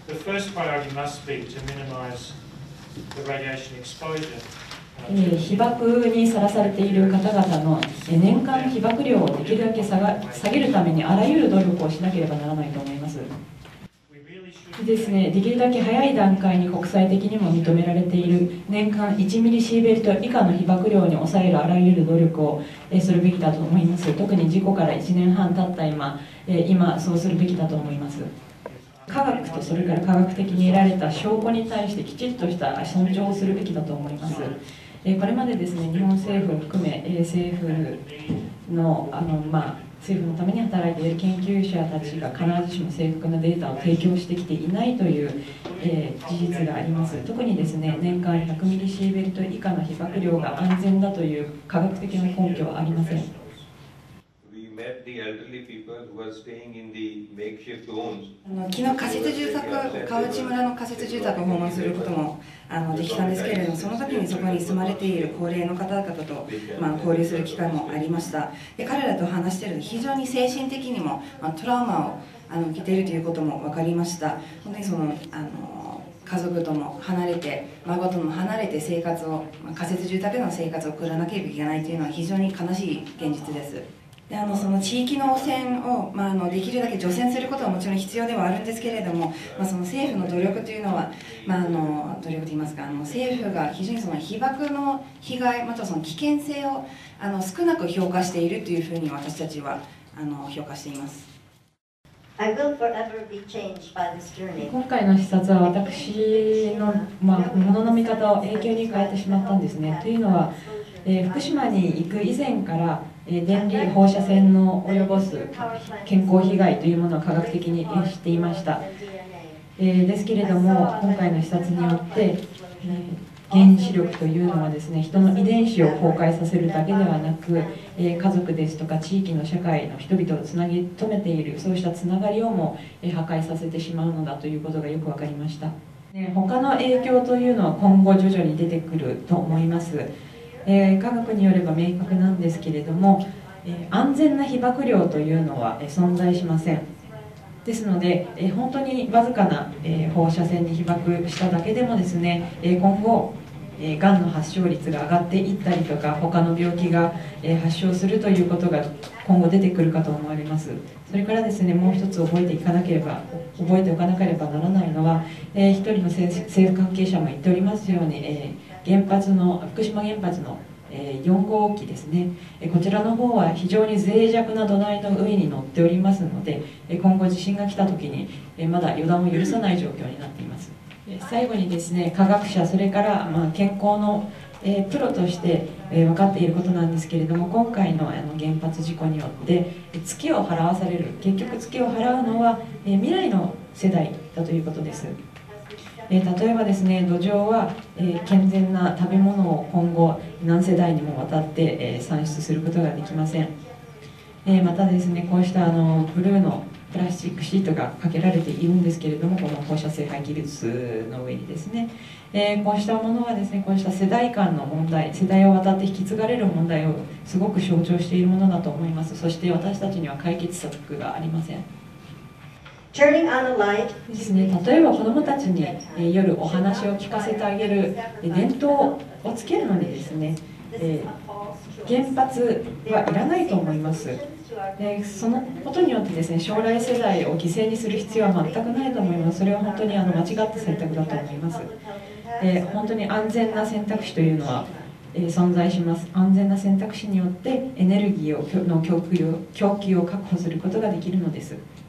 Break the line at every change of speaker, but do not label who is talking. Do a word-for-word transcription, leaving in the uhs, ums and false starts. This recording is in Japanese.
The first priority must be to minimize the radiation exposure.
被爆にさらされている方々の年間の被爆量をできるだけ下が下げるためにあらゆる努力をしなければならないと思います。ですね、できるだけ早い段階に国際的にも認められている年間いちミリシーベルト以下の被爆量に抑えるあらゆる努力をするべきだと思います。特に事故からいちねんはん経った今、今そうするべきだと思います。科学とそれから科学的に得られた証拠に対してきちっとした尊重をするべきだと思います。これまでですね、日本政府を含め政府の、あの、まあ、政府のために働いている研究者たちが必ずしも正確なデータを提供してきていないという、えー、事実があります。特にですね、年間ひゃくミリシーベルト以下の被爆量が安全だという科学的な根拠はありません。
昨日仮設住宅、川内村の仮設住宅を訪問することもあのできたんですけれども、その時にそこに住まれている高齢の方々と、まあ、交流する機会もありました。で彼らと話していると非常に精神的にも、まあ、トラウマをあの受けているということも分かりました。本当にそのあの家族とも離れて、孫とも離れて生活を、まあ、仮設住宅での生活を送らなければいけないというのは非常に悲しい現実です。であのその地域の汚染を、まあ、あのできるだけ除染することはもちろん必要ではあるんですけれども、まあ、その政府の努力というのは、まあ、あの努力といいますか、あの政府が非常にその被爆の被害またはその危険性をあの少なく評価しているというふうに私たちはあの評価しています。
今回の視察は私の、まあ、ものの見方を永久に変えてしまったんですね。というのは、えー、福島に行く以前から電離放射線の及ぼす健康被害というものを科学的に知っていました。えー、ですけれども、今回の視察によって、えー、原子力というのはですね、人の遺伝子を崩壊させるだけではなく、えー、家族ですとか地域の社会の人々をつなぎ止めている、そうしたつながりをも、えー、破壊させてしまうのだということがよく分かりました。ね、他の影響というのは今後徐々に出てくると思います。えー、科学によれば明確なんですけれども、えー、安全な被爆量というのは、えー、存在しません。ですので、えー、本当にわずかな、えー、放射線に被爆しただけでもですね、えー、今後、えー、がんの発症率が上がっていったりとか、他の病気が、えー、発症するということが今後出てくるかと思われます。それからですね、もう一つ覚えていかなければ覚えておかなければならないのは、えー、一人の政府関係者も言っておりますように、えー原発の福島原発のよん号機ですね、こちらの方は非常に脆弱な土台の上に乗っておりますので、今後地震が来た時にまだ予断を許さない状況になっています。最後にですね、科学者、それからまあ健康のプロとして分かっていることなんですけれども、今回の原発事故によってツケを払わされる、結局ツケを払うのは未来の世代だということです。えー、例えばですね、土壌は、えー、健全な食べ物を今後何世代にもわたって、えー、産出することができません。えー、またですね、こうしたあのブルーのプラスチックシートがかけられているんですけれども、この放射性廃棄物の上にですね、えー、こうしたものはですね、こうした世代間の問題、世代を渡って引き継がれる問題をすごく象徴しているものだと思います。そして私たちには解決策がありません。ですね、例えば子どもたちに、えー、夜お話を聞かせてあげる、えー、伝統をつけるのにですね、えー、原発はいらないと思います。でそのことによってですね、将来世代を犠牲にする必要は全くないと思います。それは本当にあの間違った選択だと思います。で本当に安全な選択肢というのは、えー、存在します。安全な選択肢によってエネルギーをの供給を供給を確保することができるのです。